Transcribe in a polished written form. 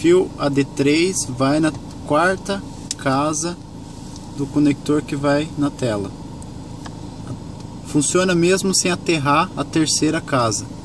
fio AD3 vai na quarta casa do conector que vai na tela. Funciona mesmo sem aterrar a terceira casa.